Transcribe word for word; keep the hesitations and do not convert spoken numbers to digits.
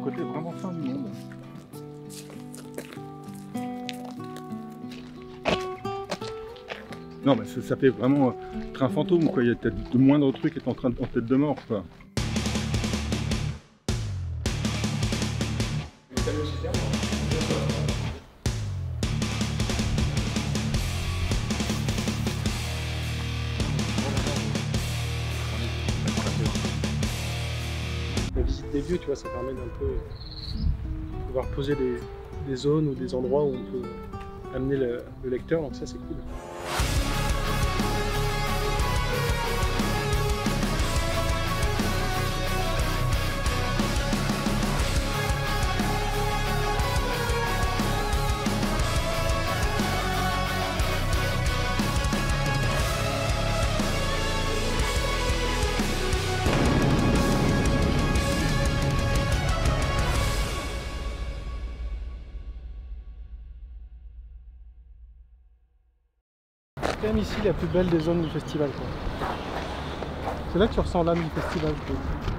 côté vraiment fin du monde. Non, mais ça, ça fait vraiment euh, train fantôme, quoi. Il y a peut-être de moindre truc est en train de, en tête de mort, quoi. La visite des lieux, tu vois, ça permet d'un peu de pouvoir poser des, des zones ou des endroits où on peut amener le, le lecteur, donc ça c'est cool. C'est quand même ici la plus belle des zones du festival, quoi. C'est là que tu ressens l'âme du festival, quoi.